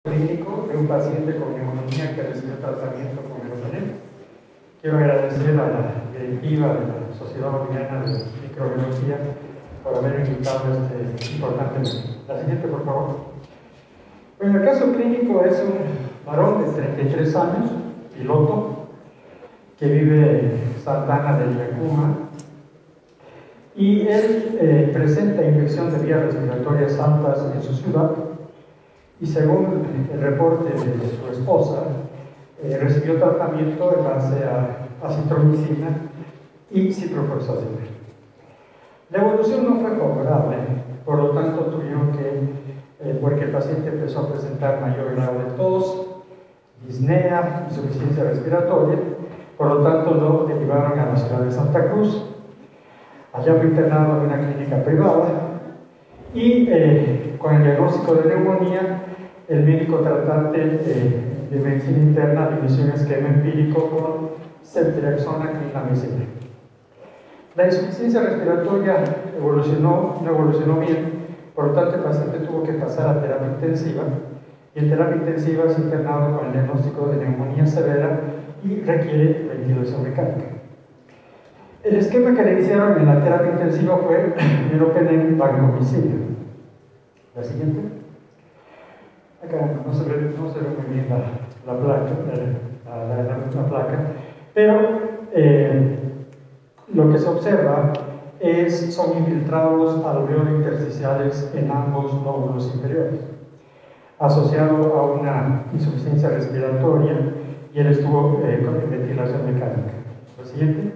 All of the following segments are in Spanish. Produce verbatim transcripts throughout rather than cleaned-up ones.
clínico de un paciente con neumonía que recibió tratamiento con meropenem. Quiero agradecer a la directiva de la Sociedad Boliviana de Microbiología por haber invitado a este importante evento. La siguiente, por favor. Bueno, el caso clínico es un varón de treinta y tres años, piloto, que vive en Santa Ana del Yacuma, y él eh, presenta infección de vías respiratorias altas en su ciudad, y según el reporte de su esposa, eh, recibió tratamiento en base a acitromicina y ciprofloxacina. La evolución no fue favorable, por lo tanto tuvieron que, eh, porque el paciente empezó a presentar mayor grado de tos, disnea, insuficiencia respiratoria, por lo tanto lo derivaron a la ciudad de Santa Cruz. Allá fue internado en una clínica privada y eh, con el diagnóstico de neumonía, el médico tratante eh, de medicina interna inició un esquema empírico con ceftriaxona clindamicina. La insuficiencia respiratoria evolucionó, no evolucionó bien, por lo tanto el paciente tuvo que pasar a terapia intensiva, y en terapia intensiva es internado con el diagnóstico de neumonía severa y requiere ventilación mecánica. El esquema que le hicieron en la terapia intensiva fue meropenem vancomicina. La siguiente. Acá no se ve, no se ve muy bien la, la placa, la, la, la, la placa, pero eh, lo que se observa es, son infiltrados alveolos intersticiales en ambos lóbulos inferiores, asociado a una insuficiencia respiratoria, y él estuvo eh, con ventilación mecánica. Lo siguiente.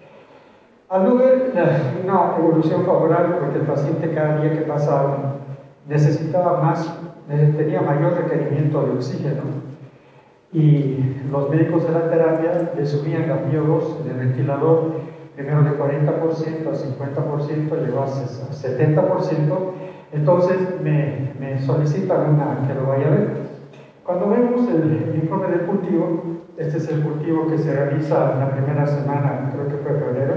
Al no ver una evolución favorable, porque el paciente cada día que pasaba necesitaba más, tenía mayor requerimiento de oxígeno, y los médicos de la terapia le subían la P I O dos en el ventilador, primero de cuarenta por ciento a cincuenta por ciento, llegó a setenta por ciento, entonces me, me solicitan una, que lo vaya a ver. Cuando vemos el, el informe del cultivo, este es el cultivo que se realiza en la primera semana, creo que fue febrero,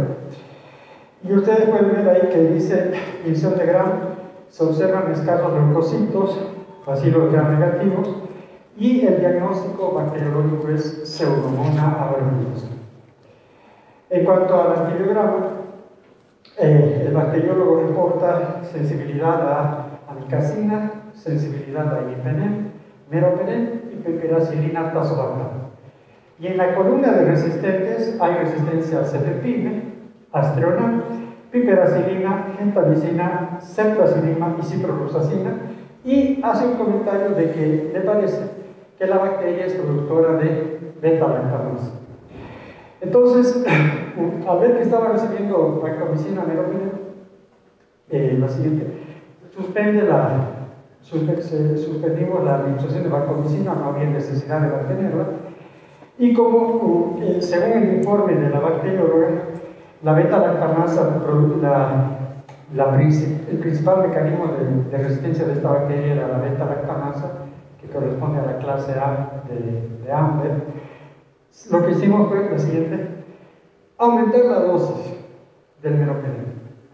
y ustedes pueden ver ahí que dice emisión de Gram, se observan escasos leucocitos, bacilos gram negativos, y el diagnóstico bacteriológico es Pseudomonas aeruginosa. En cuanto al antibiograma, eh, el bacteriólogo reporta sensibilidad a amicacina, sensibilidad a imipenem, meropenem y piperacilina tazobactam. Y en la columna de resistentes hay resistencia a cefepime, astreonam, piperacilina, gentamicina, ceftazidima y ciprofloxacina, y hace un comentario de que le parece que la bacteria es productora de beta-lactamasa. Entonces, al ver que estaba recibiendo vancomicina, meropenem, eh, la siguiente, suspende la, suspe, suspendimos la administración de vancomicina, no había necesidad de mantenerla, y como eh, según el informe de la bacterióloga, la beta-lactamasa, la, la, el principal mecanismo de, de resistencia de esta bacteria era la beta-lactamasa, que corresponde a la clase A de, de Amber. Lo que hicimos fue lo siguiente: aumentar la dosis del meropenem.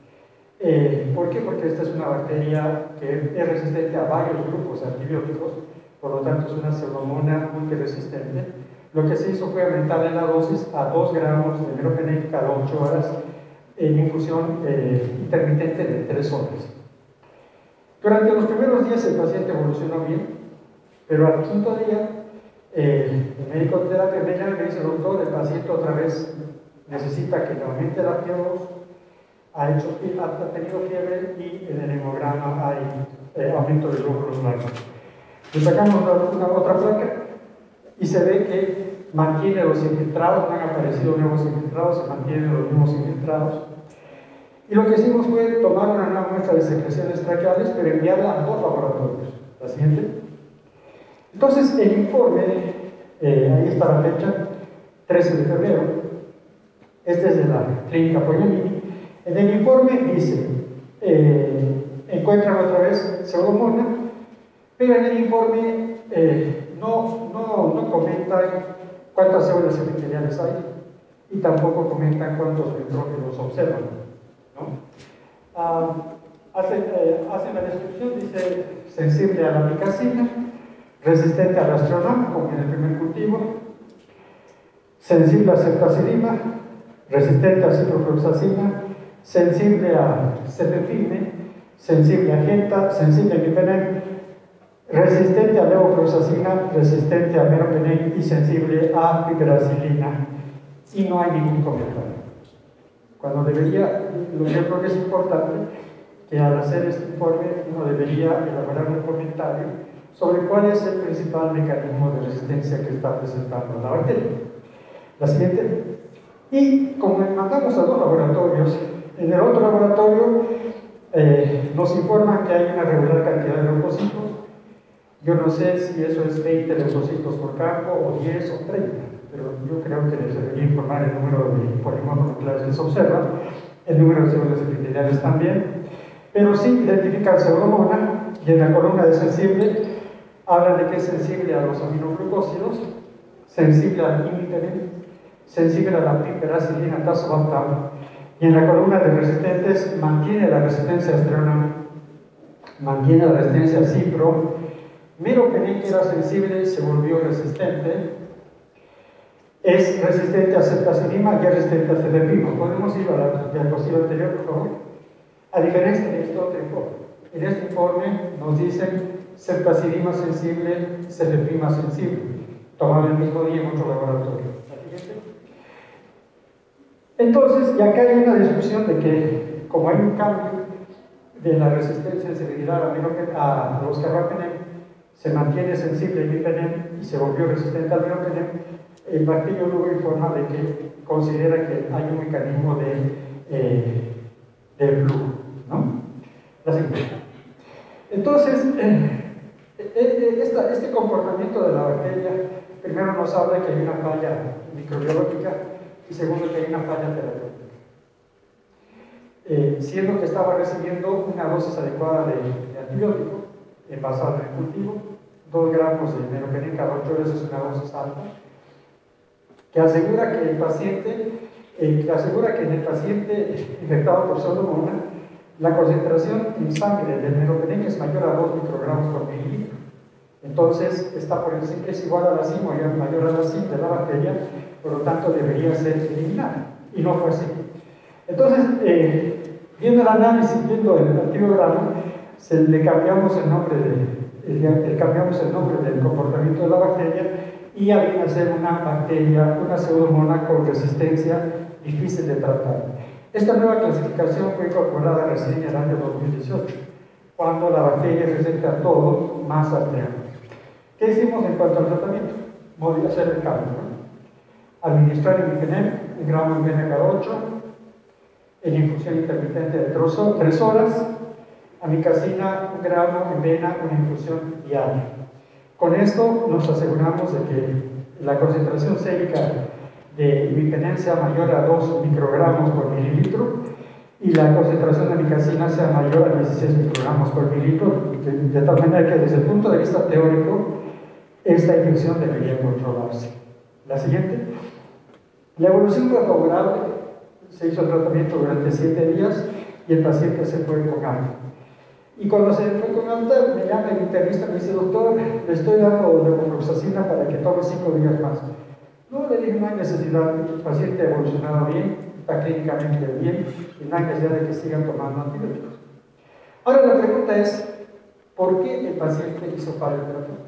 Eh, ¿Por qué? Porque esta es una bacteria que es resistente a varios grupos antibióticos, por lo tanto es una pseudomonas multiresistente. Lo que se hizo fue aumentarle la dosis a dos gramos de meropenem cada ocho horas en infusión eh, intermitente de tres horas. Durante los primeros días el paciente evolucionó bien, pero al quinto día eh, el médico de terapia me llama y me dice: doctor, el paciente otra vez necesita que le aumente la P I O dos, ha, hecho, ha tenido fiebre y en el hemograma hay eh, aumento de glóbulos blancos. Le sacamos una, una otra placa y se ve que mantiene los infiltrados, no han aparecido nuevos infiltrados, se mantienen los mismos infiltrados. Y lo que hicimos fue tomar una nueva muestra de secreciones traqueales, pero enviarla a dos laboratorios. La siguiente. Entonces, el informe, eh, ahí está la fecha, trece de febrero, este es de la clínica Pogliamini. En el informe dice, eh, encuentran otra vez pseudomonas, pero en el informe eh, no, no, no comentan cuántas células epiteliales hay, y tampoco comentan cuántos neutrófilos observan, ¿no? Ah, hacen, eh, hacen la descripción, dice sensible a la amicacina, resistente al astrona, como en el primer cultivo, sensible a ceftazidima, resistente a ciprofloxacina, sensible a cefepime, sensible a genta, sensible a imipenem, resistente a levofloxacina, resistente a meropenem y sensible a piperacilina. Y no hay ningún comentario. Cuando debería, lo que yo creo que es importante, que al hacer este informe uno debería elaborar un comentario sobre cuál es el principal mecanismo de resistencia que está presentando la bacteria. La siguiente. Y como mandamos a dos laboratorios, en el otro laboratorio eh, nos informan que hay una regular cantidad de leucocitos. Yo no sé si eso es veinte leucocitos por campo o diez o treinta, pero yo creo que les debería informar el número de polimorfonucleares que se observa, el número de células epiteliales también, pero sí identifican pseudomonas y en la columna de sensible hablan de que es sensible a los aminoglucósidos, sensible al imipenem, sensible a la piperacilina tazobactam, y en la columna de resistentes mantiene la resistencia a estrona, mantiene la resistencia a cipro, meropenem, que era sensible, se volvió resistente, es resistente a ceftazidima y es resistente a cefepime. Podemos ir a la diapositiva anterior, por favor. A diferencia de este otro informe, en este informe nos dicen ceftazidima sensible, cefepime sensible, tomado el mismo día en otro laboratorio. Entonces, y acá hay una discusión de que, como hay un cambio de la resistencia en severidad a, a los carbapenem, se mantiene sensible al imipenem y se volvió resistente al meropenem, el bacteriólogo informa de que considera que hay un mecanismo de, eh, de flujo, ¿no? La siguiente. Entonces, eh, eh, esta, este comportamiento de la bacteria, primero nos habla que hay una falla microbiológica y segundo que hay una falla terapéutica. Eh, siendo que estaba recibiendo una dosis adecuada de, de antibiótico envasado en el cultivo, dos gramos de meropenem cada ocho horas es una dosis alta, que asegura que el paciente, eh, que asegura que en el paciente infectado por pseudomonas, la concentración en sangre del meropenem es mayor a dos microgramos por mililitro. Entonces, está por encima, es igual a la C I M o ya mayor a la C I M de la bacteria, por lo tanto debería ser eliminada. Y no fue así. Entonces, eh, viendo el análisis, viendo el antibiograma, se le cambiamos el nombre de, le, le cambiamos el nombre del comportamiento de la bacteria y había que ser una bacteria, una pseudomona con resistencia difícil de tratar. Esta nueva clasificación fue incorporada recién en el año dos mil dieciocho, cuando la bacteria resiste a todo más al triángulo. ¿Qué hicimos en cuanto al tratamiento? Volví a hacer el cambio, ¿no? Administrar imipenem, un gramo en vena cada ocho, en infusión intermitente de tres horas, amikacina, un gramo en vena, una infusión diaria. Con esto nos aseguramos de que la concentración sérica de imipenem sea mayor a dos microgramos por mililitro y la concentración de amikacina sea mayor a dieciséis microgramos por mililitro, de, de tal manera que desde el punto de vista teórico esta infección debería controlarse. La siguiente. La evolución fue favorable, se hizo el tratamiento durante siete días y el paciente se fue con alta. Y cuando se fue con alta, me llama el internista y me dice: doctor, le estoy dando levofloxacina para que tome cinco días más. No, le dije, no hay necesidad, el paciente ha evolucionado bien, está clínicamente bien y no hay necesidad de que sigan tomando antibióticos. Ahora la pregunta es, ¿por qué el paciente hizo fallo terapéutico?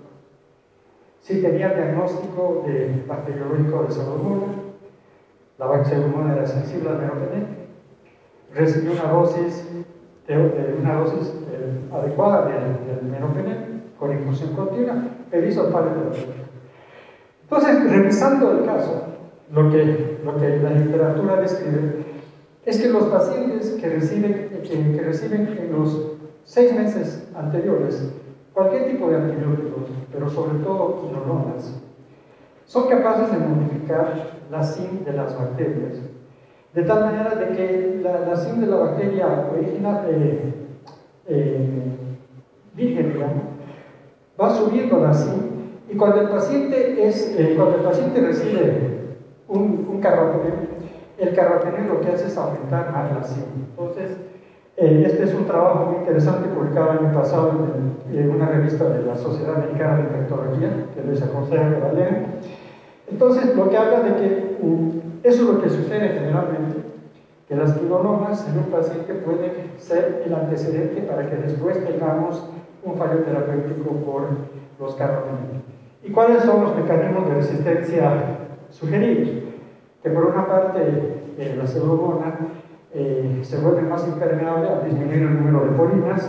Si tenía diagnóstico de bacteriológico de pseudomonas, la pseudomonas era sensible al meropenem, recibió una dosis, de, de, una dosis de, adecuada del, del meropenem con infusión continua, pero hizo fallo terapéutico. Entonces, revisando el caso, lo que, lo que la literatura describe es que los pacientes que reciben, que, que reciben en los seis meses anteriores cualquier tipo de antibióticos, pero sobre todo quinolonas, son capaces de modificar la C I M de las bacterias, de tal manera de que la, la C I M de la bacteria original, eh, eh, virgen, digamos, va subiendo la C I M. Y cuando el paciente, es, eh, cuando el paciente recibe un, un carbapenem, el carbapenem lo que hace es aumentar más la C I M. Entonces, Eh, este es un trabajo muy interesante publicado el año pasado en, en una revista de la Sociedad Americana de Infectología, que les aconsejo que la lean. Entonces, lo que habla de que um, eso es lo que sucede generalmente, que las quinolomas en un paciente pueden ser el antecedente para que después tengamos un fallo terapéutico por los carbamida. ¿Y cuáles son los mecanismos de resistencia sugeridos? Que por una parte eh, la pseudomonas eh, se vuelve más impermeable al disminuir el número de polinas.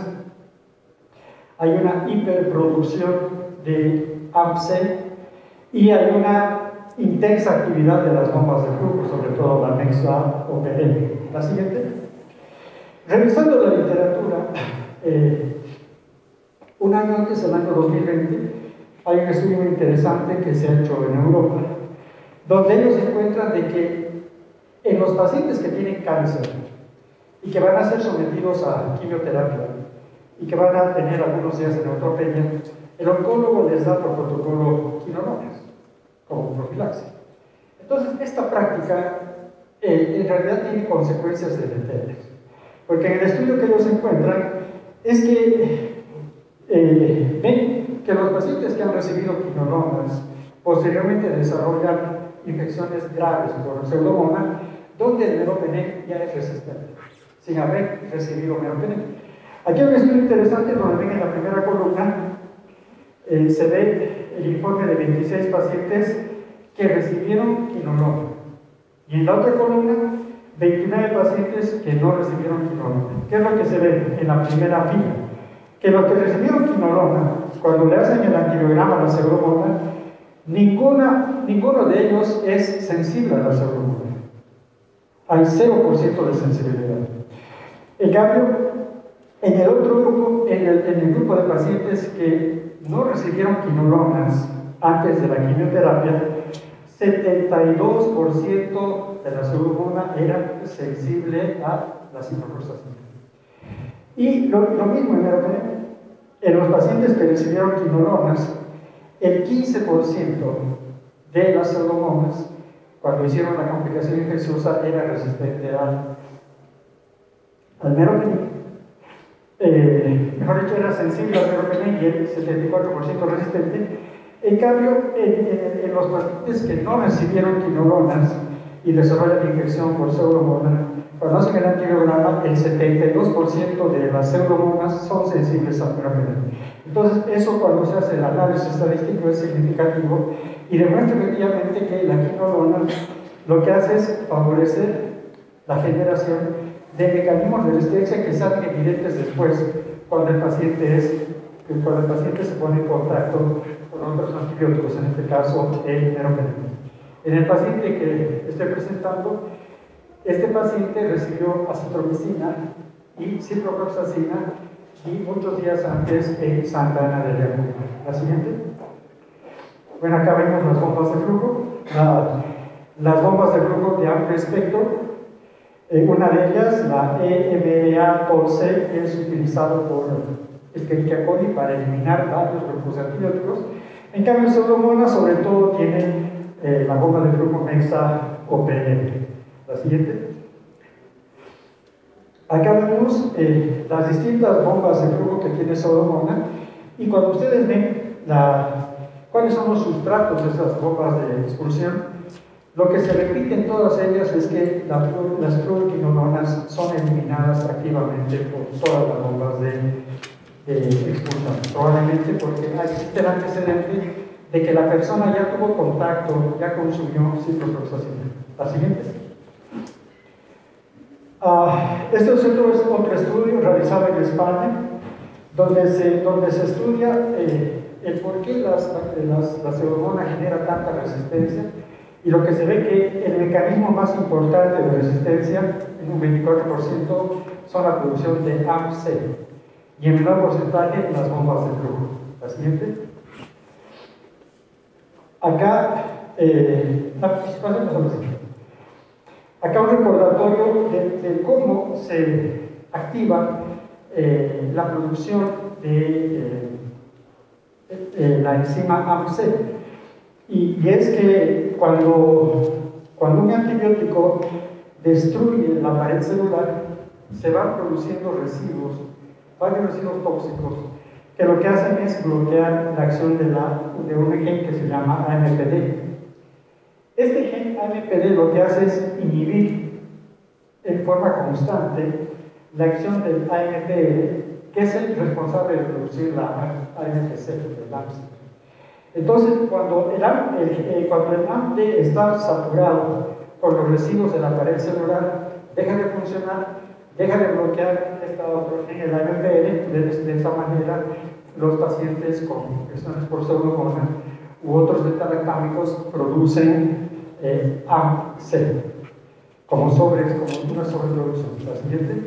Hay una hiperproducción de A M C y hay una intensa actividad de las bombas de flujo, sobre todo la MEX-A o P L. La siguiente. Revisando la literatura, eh, un año antes, el año dos mil veinte, hay un estudio muy interesante que se ha hecho en Europa, donde ellos encuentran de que en los pacientes que tienen cáncer y que van a ser sometidos a quimioterapia y que van a tener algunos días de neutropenia, el oncólogo les da por protocolo quinolonas como profilaxis. Entonces, esta práctica eh, en realidad tiene consecuencias deleterias, porque en el estudio que ellos encuentran es que eh, ven que los pacientes que han recibido quinolonas posteriormente desarrollan infecciones graves por pseudomonas, donde el meropenem ya es resistente, sin haber recibido meropenem. Aquí hay un estudio interesante donde ven en la primera columna eh, se ve el informe de veintiséis pacientes que recibieron quinolona, y en la otra columna veintinueve pacientes que no recibieron quinolona. ¿Qué es lo que se ve en la primera fila? Que los que recibieron quinolona, cuando le hacen el antibiograma a la pseudomonas, ninguna, ninguno de ellos es sensible a la pseudomonas. Hay cero por ciento de sensibilidad. En cambio, en el otro grupo, en el, en el grupo de pacientes que no recibieron quinolonas antes de la quimioterapia, setenta y dos por ciento de la pseudomonas era sensible a la ciprofloxacina. Y lo, lo mismo en, el, en los pacientes que recibieron quinolonas, el quince por ciento de las pseudomonas, cuando hicieron la complicación infecciosa, era resistente al, al meropenem. Eh, mejor dicho, era sensible al meropenem y el setenta y cuatro por ciento resistente. En cambio, en, en, en los pacientes que no recibieron quinolonas y desarrollan infección por pseudomonas, cuando hacen el antibiograma, el setenta y dos por ciento de las pseudomonas son sensibles al meropenem. Entonces, eso cuando se hace el análisis estadístico es significativo y demuestra efectivamente que la quinolona lo que hace es favorecer la generación de mecanismos de resistencia que salen evidentes después, cuando el paciente, es, cuando el paciente se pone en contacto con otros antibióticos, en este caso el meropenem. En el paciente que estoy presentando, este paciente recibió acitromicina y ciprofloxacina y muchos días antes en Santa Ana de León. La siguiente. Bueno, acá vemos las bombas de flujo, la, las bombas de flujo de amplio espectro. Eh, una de ellas, la E M R A T O L C, es utilizado por Escherichia coli para eliminar varios grupos de antibióticos. En cambio, pseudomonas sobre todo tienen eh, la bomba de flujo MEX-A o P L. La siguiente. Acá vemos eh, las distintas bombas de flujo que tiene pseudomonas, y cuando ustedes ven la, cuáles son los sustratos de esas bombas de expulsión, lo que se repite en todas ellas es que la, las fluoroquinolonas son eliminadas activamente por todas las bombas de, de expulsión, probablemente porque existe el antecedente de que la persona ya tuvo contacto, ya consumió ciprofloxacina. La siguiente. Uh, este es otro, es otro estudio realizado en España, donde se, donde se estudia eh, el por qué las, las, la pseudomonas genera tanta resistencia, y lo que se ve que el mecanismo más importante de resistencia, en un veinticuatro por ciento, son la producción de A M C, y en menor porcentaje las bombas de flujo. La siguiente. Acá, eh, no, pues, pasemos a la siguiente. Acá un recordatorio de, de cómo se activa eh, la producción de eh, eh, la enzima A M C. Y, y es que cuando, cuando un antibiótico destruye la pared celular, se van produciendo residuos, varios residuos tóxicos, que lo que hacen es bloquear la acción de, la, de un gen que se llama A M P D. Este gen A M P D lo que hace es inhibir en forma constante la acción del A M P D, que es el responsable de producir la A M P C, el A M C. Entonces, cuando el, el, eh, cuando el A M P D está saturado con los residuos de la pared celular, deja de funcionar, deja de bloquear esta otro gen, el A M P D. De, de esta manera, los pacientes con infecciones por pseudomonas u otros beta-lactámicos producen eh, A M C, como, sobres, como una sobreproducción. La siguiente.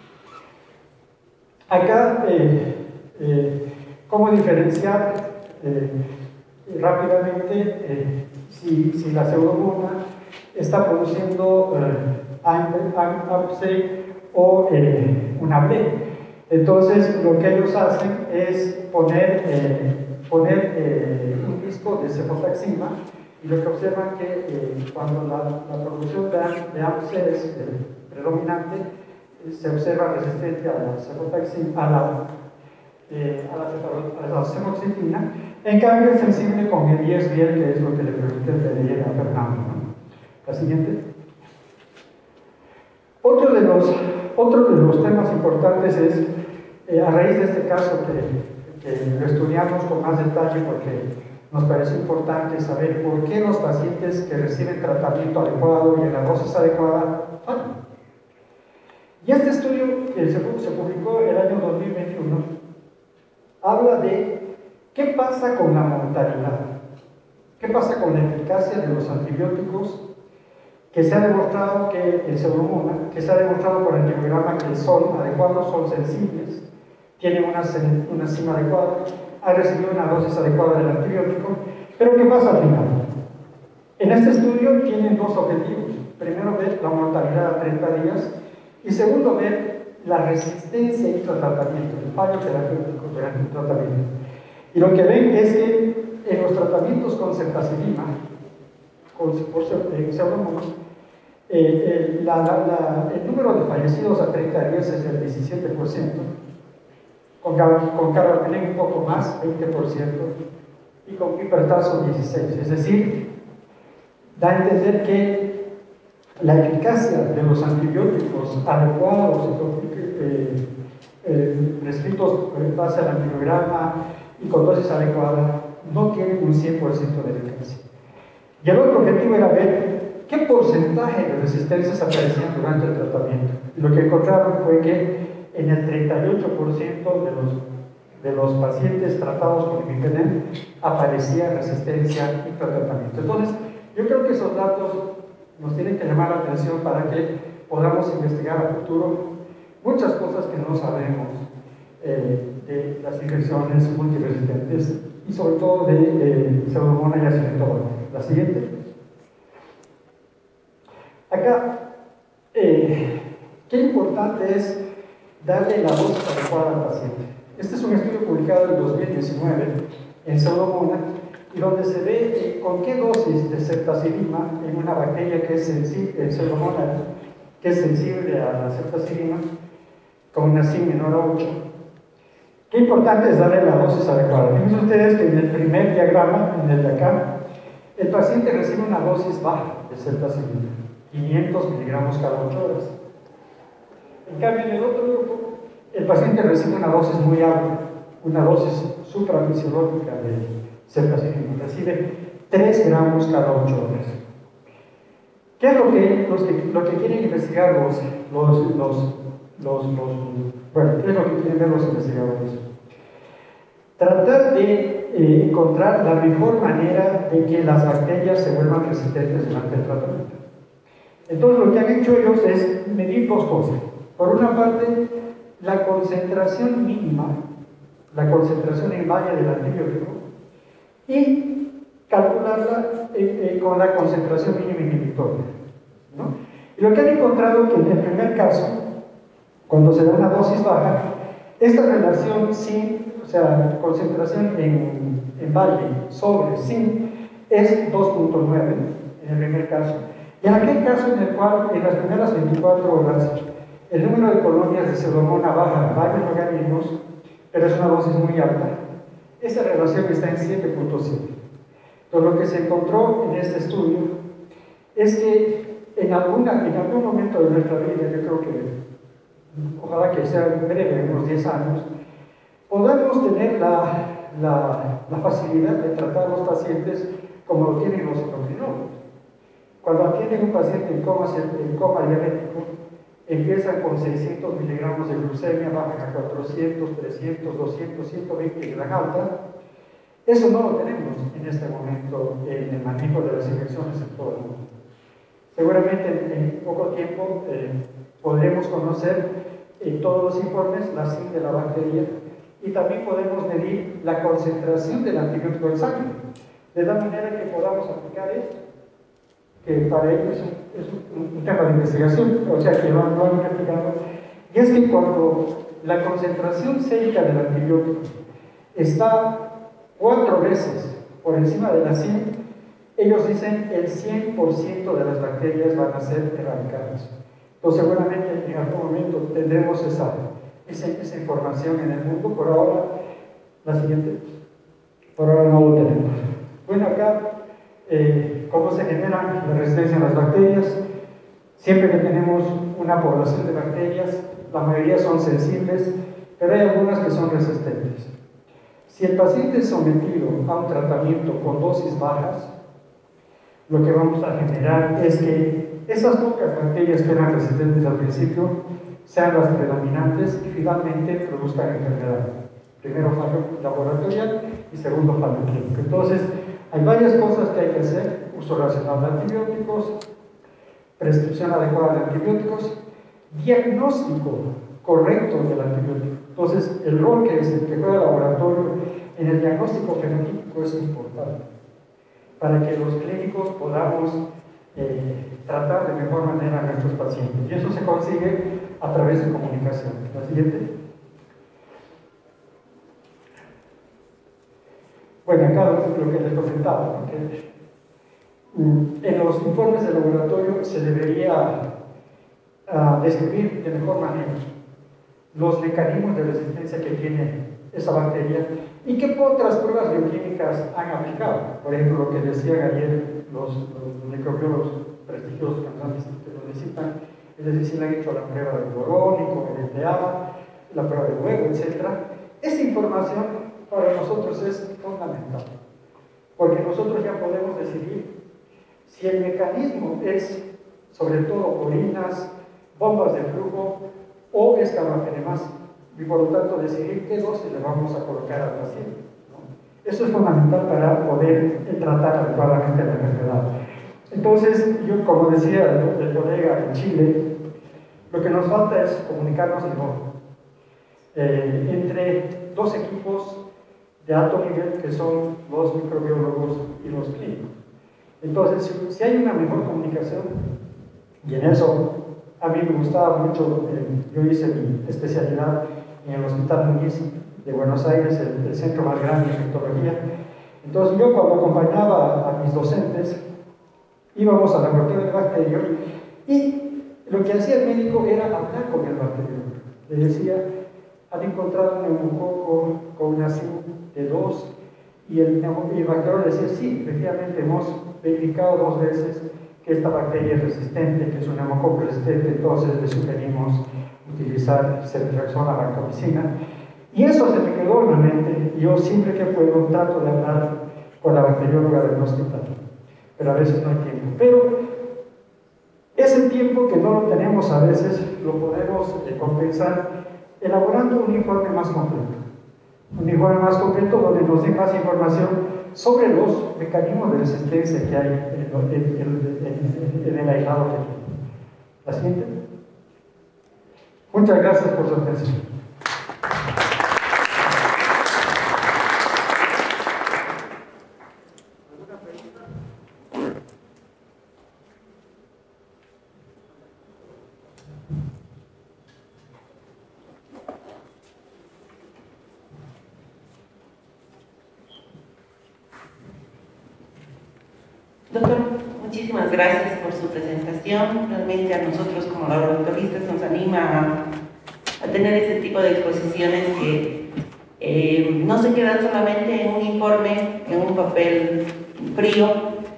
Acá, eh, eh, ¿cómo diferenciar eh, rápidamente eh, si, si la pseudomona está produciendo eh, A M C o eh, una B? Entonces, lo que ellos hacen es poner, eh, poner eh, un disco de cefotaxima, y lo que observan que eh, cuando la, la producción de A M C es eh, predominante, se observa resistencia a la cefotaxima, a la, eh, a la, a la cefoxitina. En cambio, es sensible con el I S B L, que es lo que le permite pedir a Fernando, ¿no? La siguiente. Otro de los, otro de los temas importantes es, eh, a raíz de este caso que, que lo estudiamos con más detalle porque nos parece importante saber por qué los pacientes que reciben tratamiento adecuado y en la dosis adecuada fallan. Y este estudio que se, se publicó el año dos mil veintiuno habla de qué pasa con la mortalidad, qué pasa con la eficacia de los antibióticos, que se ha demostrado que el pseudomona, que se ha demostrado por angiograma que son adecuados, son sensibles, tienen una, una enzima adecuada, ha recibido una dosis adecuada del antibiótico, pero ¿qué pasa al final? En este estudio tienen dos objetivos. Primero, ver la mortalidad a treinta días, y segundo, ver la resistencia intratratamiento, el fallo terapéutico durante el tratamiento. Y lo que ven es que en los tratamientos con ceftazidima, con pseudomonas, eh, el, la, la, la, el número de fallecidos a treinta días es del diecisiete por ciento, con, con carbapenem un poco más, veinte por ciento, y con pipertazo dieciséis por ciento. Es decir, da a entender que la eficacia de los antibióticos adecuados, eh, eh, prescritos en base al angiograma y con dosis adecuada, no tienen un cien por ciento de eficacia. Y el otro objetivo era ver qué porcentaje de resistencias aparecían durante el tratamiento. Y lo que encontraron fue que en el treinta y ocho por ciento de los, de los pacientes tratados con imipenem aparecía resistencia intratratamiento. Entonces, yo creo que esos datos nos tienen que llamar la atención para que podamos investigar a futuro muchas cosas que no sabemos eh, de las infecciones multiresistentes y sobre todo de eh, pseudomonas y acinetobacter. La siguiente. Acá, eh, qué importante es darle la dosis adecuada al paciente. Este es un estudio publicado en dos mil diecinueve en pseudomonas, y donde se ve eh, con qué dosis de ceftazidima en una bacteria que es sensible, el pseudomonas, que es sensible a la ceftazidima, con una C I M menor a ocho. Qué importante es darle la dosis adecuada. Fíjense ustedes que en el primer diagrama, en el de acá, el paciente recibe una dosis baja de ceftazidima, quinientos miligramos cada ocho horas. En cambio, en el otro grupo, el paciente recibe una dosis muy alta, una dosis suprafisiológica de ceftazidima, recibe tres gramos cada ocho horas. ¿Qué es lo que, los que, lo que quieren investigar los, los, los, los, los, bueno, qué es lo que quieren ver los investigadores? Tratar de eh, encontrar la mejor manera de que las bacterias se vuelvan resistentes durante el tratamiento. Entonces, lo que han hecho ellos es medir dos cosas. Por una parte, la concentración mínima, la concentración en valle del antibiótico, y calcularla eh, eh, con la concentración mínima inhibitoria, ¿no? Y lo que han encontrado que en el primer caso, cuando se da una dosis baja, esta relación sin, o sea, concentración en, en valle sobre sin es dos punto nueve en el primer caso, y en aquel caso en el cual en las primeras veinticuatro horas El número de colonias de Pseudomonas baja en varios organismos, pero es una dosis muy alta. Esa relación está en siete punto siete. Entonces, lo que se encontró en este estudio es que en, alguna, en algún momento de nuestra vida, yo creo que, ojalá que sea breve, unos diez años, podamos tener la, la, la facilidad de tratar a los pacientes como lo tienen los endocrinólogos. Cuando atienden un paciente en coma, en coma diabético, empiezan con seiscientos miligramos de glucemia, bajan a cuatrocientos, trescientos, doscientos, ciento veinte y gran alta. Eso no lo tenemos en este momento en el manejo de las infecciones en todo el mundo. Seguramente en, en poco tiempo eh, podremos conocer en todos los informes la C I N de la bacteria y también podemos medir la concentración del antibiótico en sangre, de tal manera que podamos aplicar esto, que para ello es un, es un, un tema de investigación, o sea que lo, lo han investigado, y es que cuando la concentración sérica del antibiótico está cuatro veces por encima de la cien, ellos dicen el cien por ciento de las bacterias van a ser erradicadas. Entonces seguramente en algún momento tendremos esa, esa, esa información en el mundo. Por ahora, la siguiente, por ahora no lo tenemos. Bueno, acá, eh, cómo se genera la resistencia a las bacterias. Siempre que tenemos una población de bacterias, la mayoría son sensibles, pero hay algunas que son resistentes. Si el paciente es sometido a un tratamiento con dosis bajas, lo que vamos a generar es que esas pocas bacterias que eran resistentes al principio sean las predominantes y finalmente produzcan enfermedad. Primero fallo laboratorial y segundo fallo clínico. Entonces, hay varias cosas que hay que hacer: uso racional de antibióticos, prescripción adecuada de antibióticos, diagnóstico correcto del antibiótico. Entonces, el rol que, es el que juega el laboratorio en el diagnóstico fenotípico es importante para que los clínicos podamos eh, tratar de mejor manera a nuestros pacientes. Y eso se consigue a través de comunicación. La siguiente. Bueno, acá lo que les comentaba, que en los informes de laboratorio se debería uh, describir de mejor manera los mecanismos de resistencia que tiene esa bacteria y qué otras pruebas bioquímicas han aplicado. Por ejemplo, lo que decían ayer los, los microbiólogos prestigiosos que nos visitan, es decir, si le han hecho la prueba del borónico, el D A, la prueba del huevo, etcétera. Esa información para nosotros es fundamental, porque nosotros ya podemos decidir si el mecanismo es, sobre todo, orinas, bombas de flujo o es carbapenemasa, y por lo tanto decidir qué dosis le vamos a colocar al paciente, ¿no? Eso es fundamental para poder tratar adecuadamente la enfermedad. Entonces, yo, como decía el, el colega en Chile, lo que nos falta es comunicarnos mejor eh, entre dos equipos de alto nivel que son los microbiólogos y los clínicos. Entonces, si, si hay una mejor comunicación, y en eso a mí me gustaba mucho, eh, yo hice mi especialidad en el Hospital Muñiz de Buenos Aires, el, el centro más grande de infectología. Entonces yo, cuando acompañaba a mis docentes, íbamos al laboratorio de bacterios y lo que hacía el médico era hablar con el bacteriólogo. Le decía, han encontrado un neumococo con una C I N de dos, y el, el bacteriólogo decía, sí, efectivamente hemos verificado dos veces que esta bacteria es resistente, que es un neumococo resistente, entonces le sugerimos utilizar ceftriaxona, vancomicina. Y eso se me quedó en la mente. Yo siempre que puedo trato de hablar con la bacterióloga del hospital, pero a veces no hay tiempo. Pero ese tiempo que no lo tenemos a veces lo podemos eh, compensar elaborando un informe más completo. Un informe más completo donde nos dé más información sobre los mecanismos de resistencia que hay en, en, en, en el aislado que tiene. La siguiente. Muchas gracias por su atención. ¿Alguna pregunta? Doctor, Muchísimas gracias por su presentación. Realmente a nosotros como laboratoristas nos anima a, a tener este tipo de exposiciones que eh, no se quedan solamente en un informe, en un papel frío,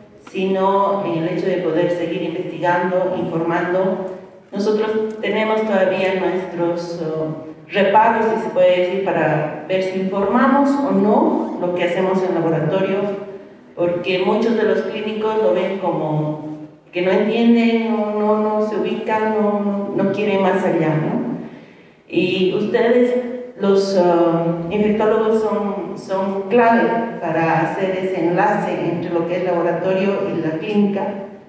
sino en el hecho de poder seguir investigando, informando. Nosotros tenemos todavía nuestros uh, reparos, si se puede decir, para ver si informamos o no lo que hacemos en laboratorio, porque muchos de los clínicos lo ven como que no entienden, no, no, no se ubican, no, no quieren más allá, ¿no? Y ustedes, los uh, infectólogos, son, son clave para hacer ese enlace entre lo que es laboratorio y la clínica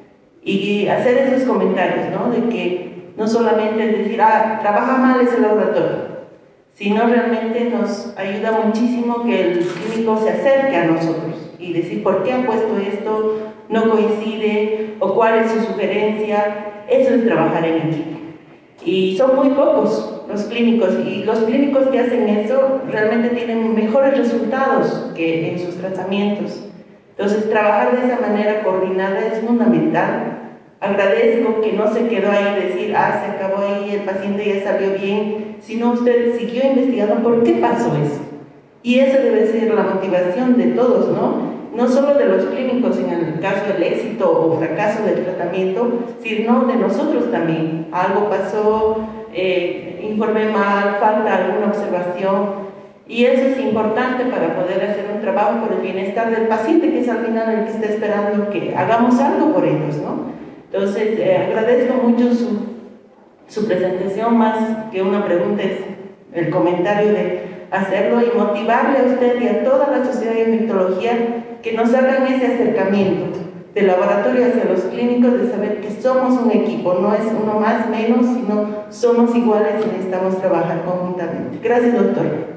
y hacer esos comentarios, ¿no? De que no solamente es decir, ah, trabaja mal ese laboratorio, sino realmente nos ayuda muchísimo que el clínico se acerque a nosotros y decir por qué ha puesto esto, no coincide, o cuál es su sugerencia. Eso es trabajar en equipo. Y son muy pocos los clínicos, y los clínicos que hacen eso realmente tienen mejores resultados que en sus tratamientos. Entonces, trabajar de esa manera coordinada es fundamental. Agradezco que no se quedó ahí decir, ah, se acabó ahí, el paciente ya salió bien, sino usted siguió investigando por qué pasó eso. Y esa debe ser la motivación de todos, ¿no? No solo de los clínicos en el caso del éxito o fracaso del tratamiento, sino de nosotros también. Algo pasó, eh, informé mal, falta alguna observación, y eso es importante para poder hacer un trabajo por el bienestar del paciente, que es al final el que está esperando que hagamos algo por ellos, ¿no? Entonces, eh, agradezco mucho su, su presentación, más que una pregunta es el comentario de hacerlo y motivarle a usted y a toda la sociedad de infectología que nos hagan ese acercamiento del laboratorio hacia los clínicos, de saber que somos un equipo, no es uno más, menos, sino somos iguales y necesitamos trabajar conjuntamente. Gracias, doctor.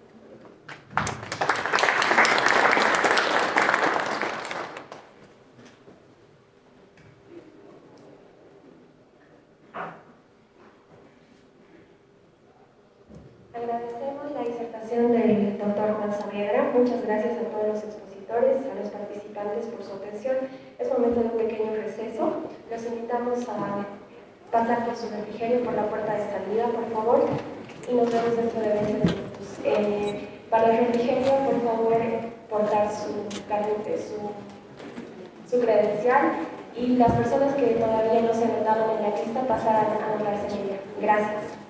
Agradecemos la disertación del doctor Juan Saavedra. Muchas gracias a todos los expositores, a los participantes por su atención. Es momento de un pequeño receso. Los invitamos a pasar por su refrigerio por la puerta de salida, por favor, y nos vemos dentro de veinte minutos. Eh, para el refrigerio, por favor, portar su, su, su credencial, y las personas que todavía no se anotaron en la lista pasarán a anotarse en ella. Gracias.